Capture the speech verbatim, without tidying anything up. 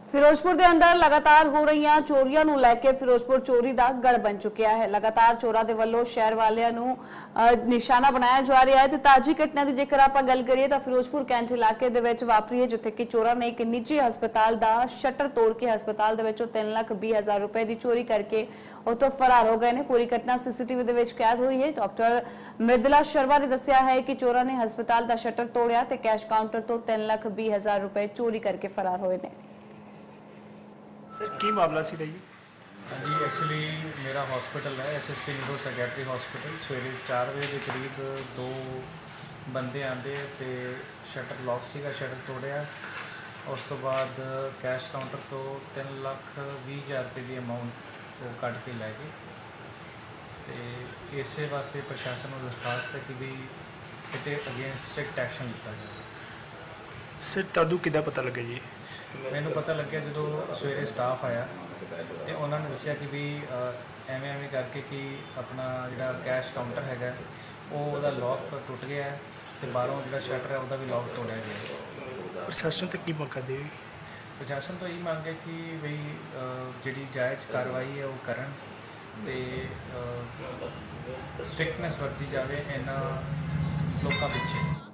फिरोजपुर के अंदर लगातार हो रही चोरियां नूं लैके फिरोजपुर चोरी का गढ़ बन चुकिया है। लगातार चोरों के वलों शहर वालियां नूं निशाना बनाया जा रहा है। तो ताजी घटना की जेकर आप गल करिए तो फिरोजपुर कैंट इलाके दे विच वापरी है, जिथे कि चोरों ने एक निजी हस्पताल का शटर तोड़ के हस्पताल दे विचों तीन लाख बीस हजार रुपए की चोरी करके उतों फरार हो गए ने। पूरी घटना सीसीटीवी दे विच कैद हुई है। डॉक्टर मृदुला शर्मा ने दस्सिया है कि चोरों ने हस्पताल का शटर तोड़िया ते कैश काउंटर तो तीन लाख बीस हजार रुपए चोरी करके फरार होए ने। सर की मामला सी जी? हाँ जी, एक्चुअली मेरा हॉस्पिटल है S S P neuro psychiatry hospital. सवेरे चार बजे के करीब दो बंदे आते तो शटर लॉक सीगा, शटर तोड़िया। उस तो बाद कैश काउंटर तो तीन लाख भी हज़ार रुपये की अमाउंट वो कट के लै गए। तो इस वास्ते प्रशासन को दरखास्त है कि भी कितने अगेंस्ट स्ट्रिक्ट एक्शन लिया जाए। सर तुहानू किदा पता लगे जी? मैनू पता लगे जो सवेरे स्टाफ आया तो उन्होंने दसिया कि भी एवें एवें करके कि अपना जो कैश काउंटर है वो लॉक टुट गया है तो बाहरों जो शटर है वह भी लॉक तोड़िया गया। प्रशासन तक की मंग करते? प्रशासन तो यही मांग है कि बई जी जायज़ कार्रवाई है वो करन ते स्ट्रिक्टनेस वरती जाए इन्होंने लोगों पिछे।